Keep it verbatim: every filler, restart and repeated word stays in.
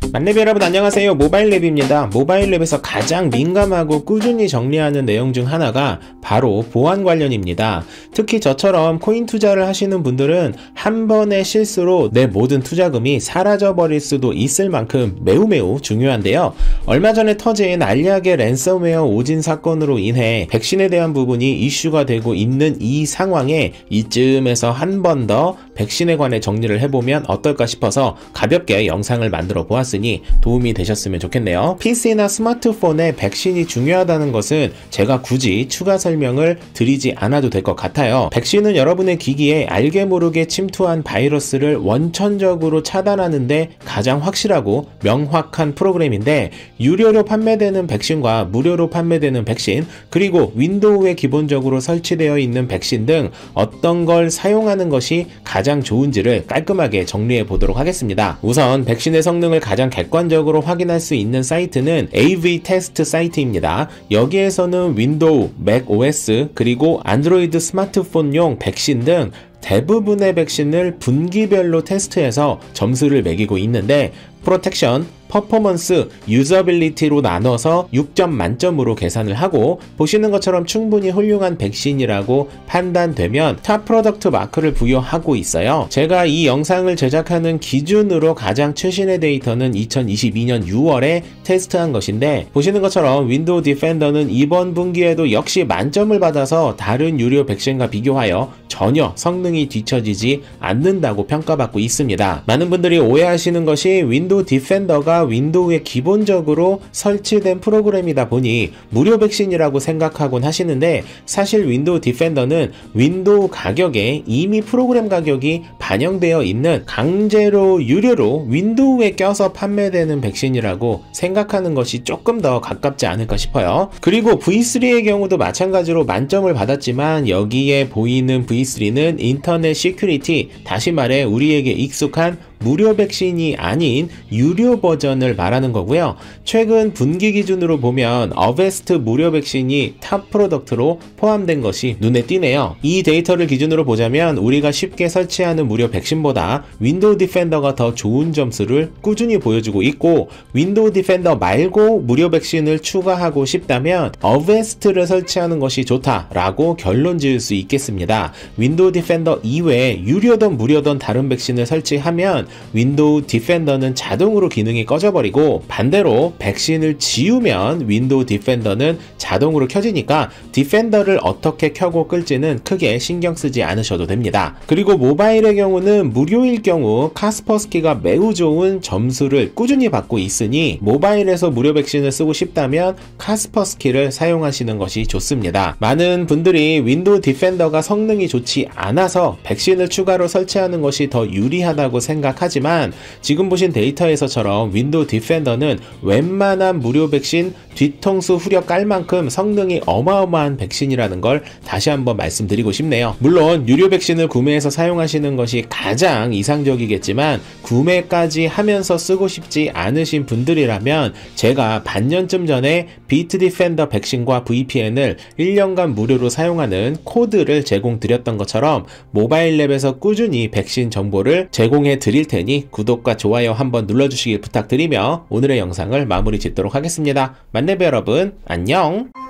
만렙 여러분 안녕하세요. 모바일랩입니다. 모바일랩에서 가장 민감하고 꾸준히 정리하는 내용 중 하나가 바로 보안 관련입니다. 특히 저처럼 코인 투자를 하시는 분들은 한 번의 실수로 내 모든 투자금이 사라져 버릴 수도 있을 만큼 매우 매우 중요한데요. 얼마 전에 터진 알약의 랜섬웨어 오진 사건으로 인해 백신에 대한 부분이 이슈가 되고 있는 이 상황에 이쯤에서 한 번 더 백신에 관해 정리를 해보면 어떨까 싶어서 가볍게 영상을 만들어 보았으니 도움이 되셨으면 좋겠네요. 피씨나 스마트폰에 백신이 중요하다는 것은 제가 굳이 추가 설명을 드리지 않아도 될 것 같아요. 백신은 여러분의 기기에 알게 모르게 침투한 바이러스를 원천적으로 차단하는데 가장 확실하고 명확한 프로그램인데, 유료로 판매되는 백신과 무료로 판매되는 백신, 그리고 윈도우에 기본적으로 설치되어 있는 백신 등 어떤 걸 사용하는 것이 가장 좋은지를 깔끔하게 정리해 보도록 하겠습니다. 우선 백신의 성능을 가장 객관적으로 확인할 수 있는 사이트는 에이브이 테스트 사이트입니다. 여기에서는 윈도우, 맥오에스, 그리고 안드로이드 스마트폰용 백신 등 대부분의 백신을 분기별로 테스트해서 점수를 매기고 있는데, 프로텍션, 퍼포먼스, 유저빌리티로 나눠서 육 점 만점으로 계산을 하고, 보시는 것처럼 충분히 훌륭한 백신이라고 판단되면 탑 프로덕트 마크를 부여하고 있어요. 제가 이 영상을 제작하는 기준으로 가장 최신의 데이터는 이천이십이 년 유월에 테스트한 것인데, 보시는 것처럼 윈도우 디펜더는 이번 분기에도 역시 만점을 받아서 다른 유료 백신과 비교하여 전혀 성능이 뒤처지지 않는다고 평가받고 있습니다. 많은 분들이 오해하시는 것이 윈도우 디펜더가 윈도우에 기본적으로 설치된 프로그램이다 보니 무료 백신이라고 생각하곤 하시는데, 사실 윈도우 디펜더는 윈도우 가격에 이미 프로그램 가격이 반영되어 있는 강제로 유료로 윈도우에 껴서 판매되는 백신이라고 생각하는 것이 조금 더 가깝지 않을까 싶어요. 그리고 브이 쓰리의 경우도 마찬가지로 만점을 받았지만, 여기에 보이는 브이 쓰리는 인터넷 시큐리티, 다시 말해 우리에게 익숙한 무료 백신이 아닌 유료 버전을 말하는 거고요. 최근 분기 기준으로 보면 어베스트 무료 백신이 탑 프로덕트로 포함된 것이 눈에 띄네요. 이 데이터를 기준으로 보자면 우리가 쉽게 설치하는 무료 백신보다 윈도우 디펜더가 더 좋은 점수를 꾸준히 보여주고 있고, 윈도우 디펜더 말고 무료 백신을 추가하고 싶다면 어베스트를 설치하는 것이 좋다라고 결론 지을 수 있겠습니다. 윈도우 디펜더 이외에 유료든 무료든 다른 백신을 설치하면 윈도우 디펜더는 자동으로 기능이 꺼져버리고, 반대로 백신을 지우면 윈도우 디펜더는 자동으로 켜지니까 디펜더를 어떻게 켜고 끌지는 크게 신경 쓰지 않으셔도 됩니다. 그리고 모바일의 경우는 무료일 경우 카스퍼스키가 매우 좋은 점수를 꾸준히 받고 있으니 모바일에서 무료 백신을 쓰고 싶다면 카스퍼스키를 사용하시는 것이 좋습니다. 많은 분들이 윈도우 디펜더가 성능이 좋지 않아서 백신을 추가로 설치하는 것이 더 유리하다고 생각 하지만, 지금 보신 데이터에서처럼 윈도우 디펜더는 웬만한 무료 백신 뒤통수 후려 깔 만큼 성능이 어마어마한 백신이라는 걸 다시 한번 말씀드리고 싶네요. 물론 유료 백신을 구매해서 사용하시는 것이 가장 이상적이겠지만, 구매까지 하면서 쓰고 싶지 않으신 분들이라면 제가 반년쯤 전에 비트 디펜더 백신과 브이피엔을 일 년간 무료로 사용하는 코드를 제공드렸던 것처럼 모바일랩에서 꾸준히 백신 정보를 제공해 드릴 테니 구독과 좋아요 한번 눌러주시길 부탁드리며 오늘의 영상을 마무리 짓도록 하겠습니다. 만렙 여러분 안녕.